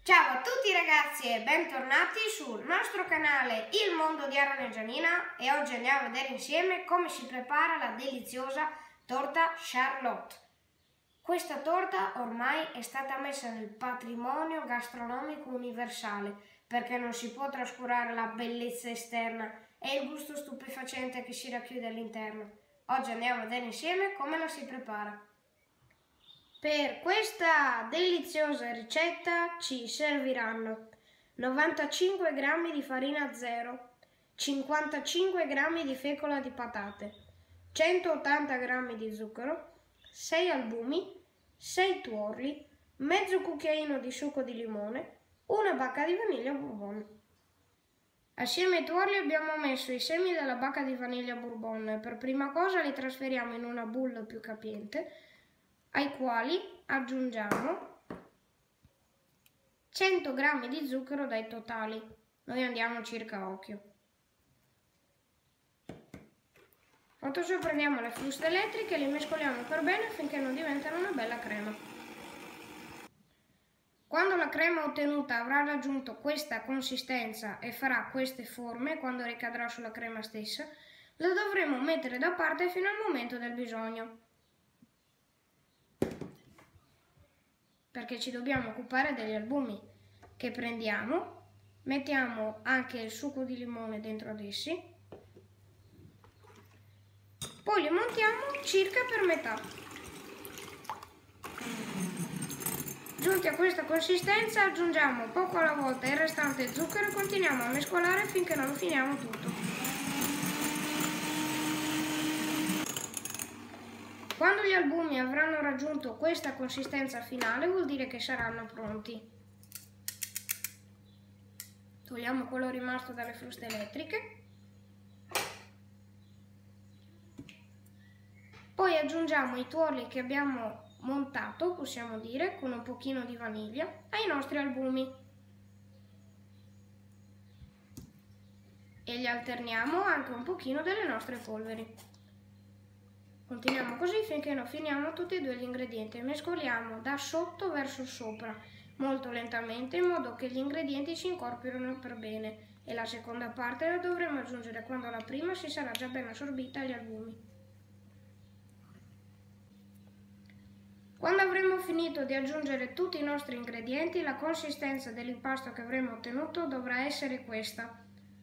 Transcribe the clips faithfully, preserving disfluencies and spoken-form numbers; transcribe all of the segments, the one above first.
Ciao a tutti ragazzi e bentornati sul nostro canale Il Mondo di Aaron e Gianina, e oggi andiamo a vedere insieme come si prepara la deliziosa torta Charlotte. Questa torta ormai è stata messa nel patrimonio gastronomico universale perché non si può trascurare la bellezza esterna e il gusto stupefacente che si racchiude all'interno. Oggi andiamo a vedere insieme come la si prepara. Per questa deliziosa ricetta ci serviranno novantacinque grammi di farina zero, cinquantacinque grammi di fecola di patate, centottanta grammi di zucchero, sei albumi, sei tuorli, mezzo cucchiaino di succo di limone, una bacca di vaniglia bourbon. Assieme ai tuorli abbiamo messo i semi della bacca di vaniglia bourbon. Per prima cosa li trasferiamo in una bowl più capiente, ai quali aggiungiamo cento grammi di zucchero dai totali. Noi andiamo circa a occhio. Fatto ciò, prendiamo le fruste elettriche e le mescoliamo per bene finché non diventano una bella crema. Quando la crema ottenuta avrà raggiunto questa consistenza e farà queste forme, quando ricadrà sulla crema stessa, la dovremo mettere da parte fino al momento del bisogno, perché ci dobbiamo occupare degli albumi, che prendiamo, mettiamo anche il succo di limone dentro ad essi, poi li montiamo circa per metà. Giunti a questa consistenza aggiungiamo poco alla volta il restante zucchero e continuiamo a mescolare finché non finiamo tutto. Quando gli albumi avranno raggiunto questa consistenza finale vuol dire che saranno pronti. Togliamo quello rimasto dalle fruste elettriche. Poi aggiungiamo i tuorli che abbiamo montato, possiamo dire, con un pochino di vaniglia, ai nostri albumi. E gli alterniamo anche un pochino delle nostre polveri. Continuiamo così finché non finiamo tutti e due gli ingredienti e mescoliamo da sotto verso sopra, molto lentamente, in modo che gli ingredienti si incorporino per bene, e la seconda parte la dovremo aggiungere quando la prima si sarà già ben assorbita agli albumi. Quando avremo finito di aggiungere tutti i nostri ingredienti, la consistenza dell'impasto che avremo ottenuto dovrà essere questa.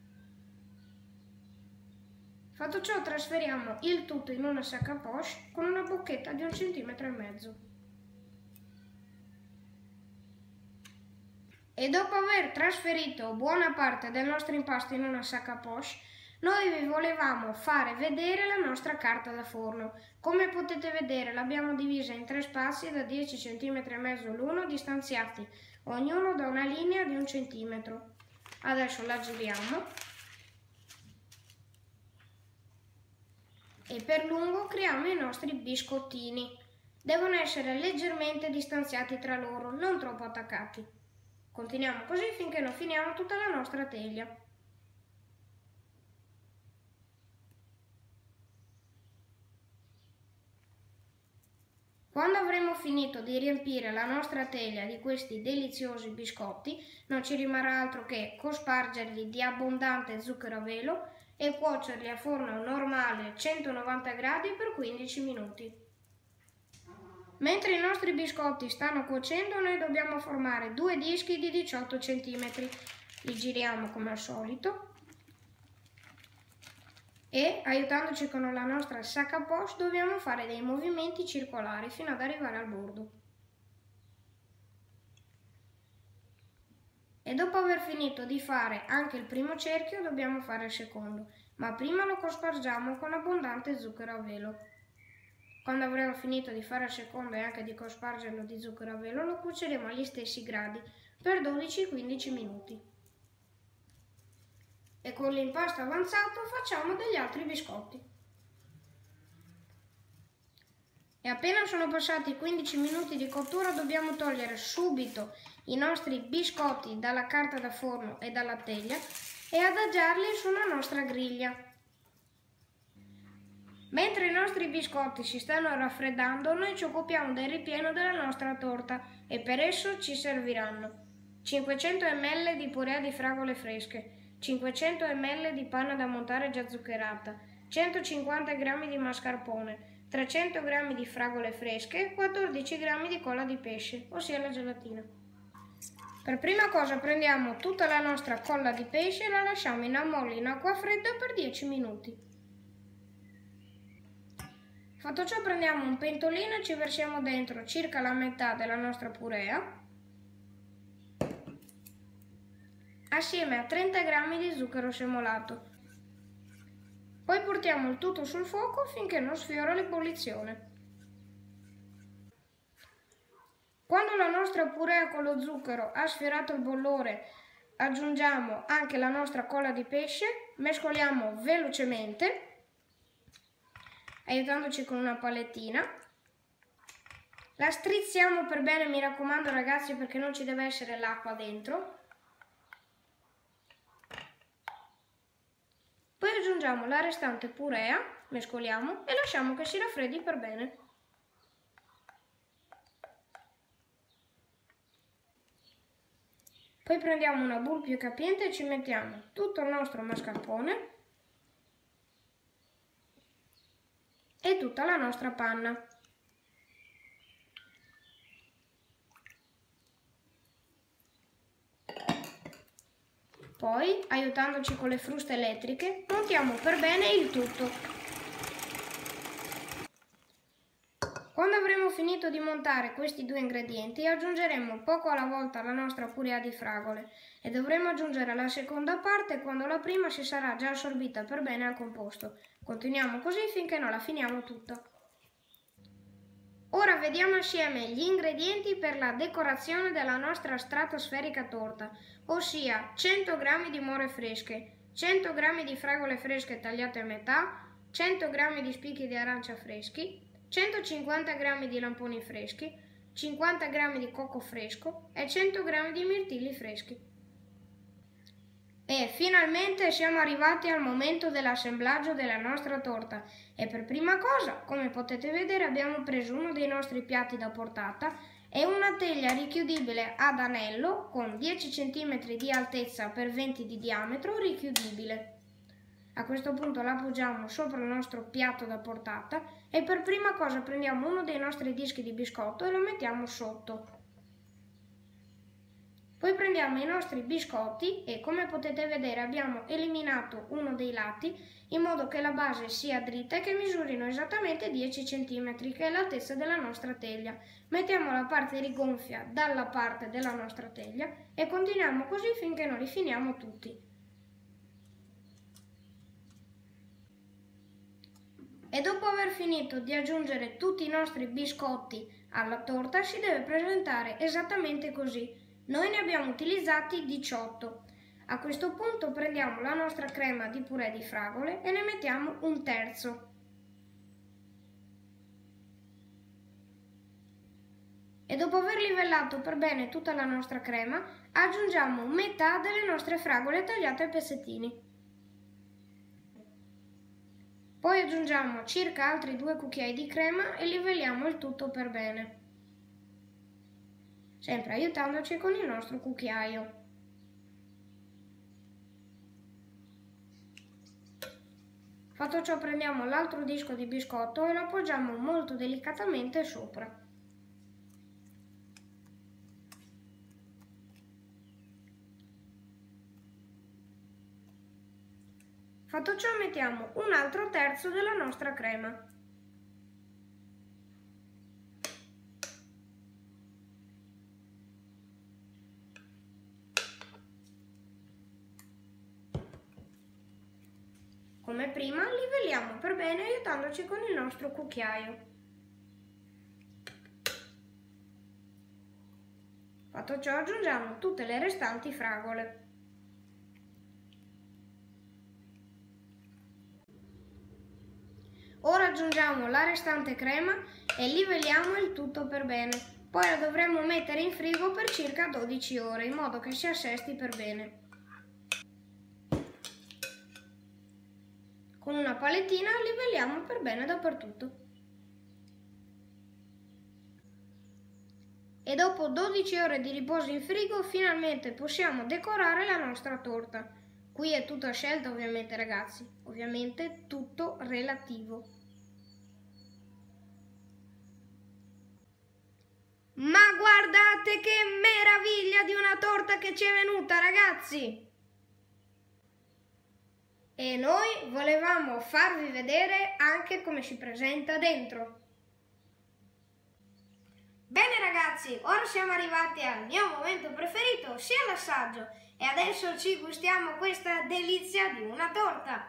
Fatto ciò, trasferiamo il tutto in una sac à poche con una bocchetta di un centimetro e mezzo. E dopo aver trasferito buona parte del nostro impasto in una sac à poche, noi vi volevamo fare vedere la nostra carta da forno. Come potete vedere, l'abbiamo divisa in tre spazi da dieci centimetri e mezzo l'uno, distanziati ognuno da una linea di un centimetro. Adesso la giriamo e per lungo creiamo i nostri biscottini. Devono essere leggermente distanziati tra loro, non troppo attaccati. Continuiamo così finché non finiamo tutta la nostra teglia. Quando avremo finito di riempire la nostra teglia di questi deliziosi biscotti, non ci rimarrà altro che cospargerli di abbondante zucchero a velo e cuocerli a forno normale centonovanta gradi per quindici minuti. Mentre i nostri biscotti stanno cuocendo, noi dobbiamo formare due dischi di diciotto centimetri. Li giriamo come al solito e, aiutandoci con la nostra sac à poche, dobbiamo fare dei movimenti circolari fino ad arrivare al bordo. E dopo aver finito di fare anche il primo cerchio dobbiamo fare il secondo, ma prima lo cospargiamo con abbondante zucchero a velo. Quando avremo finito di fare il secondo e anche di cospargerlo di zucchero a velo, lo cuoceremo agli stessi gradi per dodici quindici minuti. E con l'impasto avanzato facciamo degli altri biscotti. E appena sono passati quindici minuti di cottura dobbiamo togliere subito i nostri biscotti dalla carta da forno e dalla teglia e adagiarli sulla nostra griglia. Mentre i nostri biscotti si stanno raffreddando, noi ci occupiamo del ripieno della nostra torta e per esso ci serviranno cinquecento millilitri di purea di fragole fresche, cinquecento millilitri di panna da montare già zuccherata, centocinquanta grammi di mascarpone, trecento grammi di fragole fresche, quattordici grammi di colla di pesce, ossia la gelatina. Per prima cosa prendiamo tutta la nostra colla di pesce e la lasciamo in ammollo in acqua fredda per dieci minuti. Fatto ciò prendiamo un pentolino e ci versiamo dentro circa la metà della nostra purea assieme a trenta grammi di zucchero semolato. Poi portiamo il tutto sul fuoco finché non sfiora l'ebollizione. Quando la nostra purea con lo zucchero ha sfiorato il bollore, aggiungiamo anche la nostra colla di pesce, mescoliamo velocemente aiutandoci con una palettina. La strizziamo per bene, mi raccomando ragazzi, perché non ci deve essere l'acqua dentro. Poi aggiungiamo la restante purea, mescoliamo e lasciamo che si raffreddi per bene. Poi prendiamo una boule più capiente e ci mettiamo tutto il nostro mascarpone e tutta la nostra panna. Poi, aiutandoci con le fruste elettriche, montiamo per bene il tutto. Quando avremo finito di montare questi due ingredienti, aggiungeremo poco alla volta la nostra purea di fragole e dovremo aggiungere la seconda parte quando la prima si sarà già assorbita per bene al composto. Continuiamo così finché non la finiamo tutta. Ora vediamo assieme gli ingredienti per la decorazione della nostra stratosferica torta, ossia cento grammi di more fresche, cento grammi di fragole fresche tagliate a metà, cento grammi di spicchi di arancia freschi, centocinquanta grammi di lamponi freschi, cinquanta grammi di cocco fresco e cento grammi di mirtilli freschi. E finalmente siamo arrivati al momento dell'assemblaggio della nostra torta e per prima cosa, come potete vedere, abbiamo preso uno dei nostri piatti da portata e una teglia richiudibile ad anello con dieci centimetri di altezza per venti di diametro richiudibile. A questo punto la appoggiamo sopra il nostro piatto da portata e per prima cosa prendiamo uno dei nostri dischi di biscotto e lo mettiamo sotto. Poi prendiamo i nostri biscotti e come potete vedere abbiamo eliminato uno dei lati in modo che la base sia dritta e che misurino esattamente dieci centimetri, che è l'altezza della nostra teglia. Mettiamo la parte rigonfia dalla parte della nostra teglia e continuiamo così finché non li finiamo tutti. E dopo aver finito di aggiungere tutti i nostri biscotti alla torta si deve presentare esattamente così. Noi ne abbiamo utilizzati diciotto. A questo punto prendiamo la nostra crema di purè di fragole e ne mettiamo un terzo. E dopo aver livellato per bene tutta la nostra crema, aggiungiamo metà delle nostre fragole tagliate a pezzettini. Poi aggiungiamo circa altri due cucchiai di crema e livelliamo il tutto per bene, sempre aiutandoci con il nostro cucchiaio. Fatto ciò prendiamo l'altro disco di biscotto e lo appoggiamo molto delicatamente sopra. Fatto ciò mettiamo un altro terzo della nostra crema. Come prima livelliamo per bene aiutandoci con il nostro cucchiaio. Fatto ciò aggiungiamo tutte le restanti fragole. Ora aggiungiamo la restante crema e livelliamo il tutto per bene. Poi la dovremo mettere in frigo per circa dodici ore in modo che si assesti per bene. Con una palettina livelliamo per bene dappertutto. e dopo dodici ore di riposo in frigo finalmente possiamo decorare la nostra torta. Qui è tutta scelta ovviamente ragazzi, ovviamente tutto relativo. Ma guardate che meraviglia di una torta che ci è venuta ragazzi! E noi volevamo farvi vedere anche come si presenta dentro. Bene ragazzi, ora siamo arrivati al mio momento preferito, sia l'assaggio, e adesso ci gustiamo questa delizia di una torta.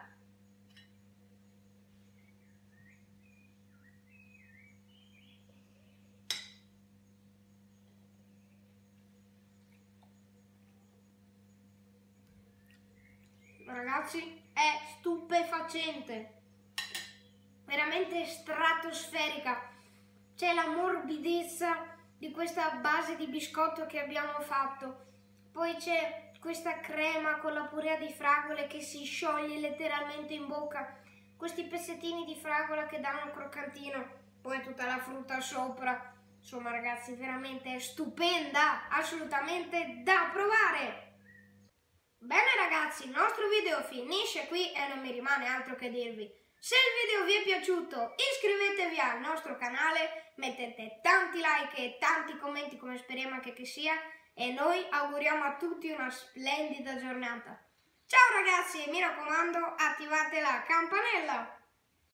Ragazzi, è stupefacente, veramente stratosferica. C'è la morbidezza di questa base di biscotto che abbiamo fatto, poi c'è questa crema con la purea di fragole che si scioglie letteralmente in bocca, questi pezzettini di fragola che danno un croccantino, poi tutta la frutta sopra. Insomma ragazzi, veramente è stupenda, assolutamente da provare! Bene ragazzi, il nostro video finisce qui e non mi rimane altro che dirvi: se il video vi è piaciuto iscrivetevi al nostro canale, mettete tanti like e tanti commenti come speriamo anche che sia, e noi auguriamo a tutti una splendida giornata. Ciao ragazzi e mi raccomando, attivate la campanella!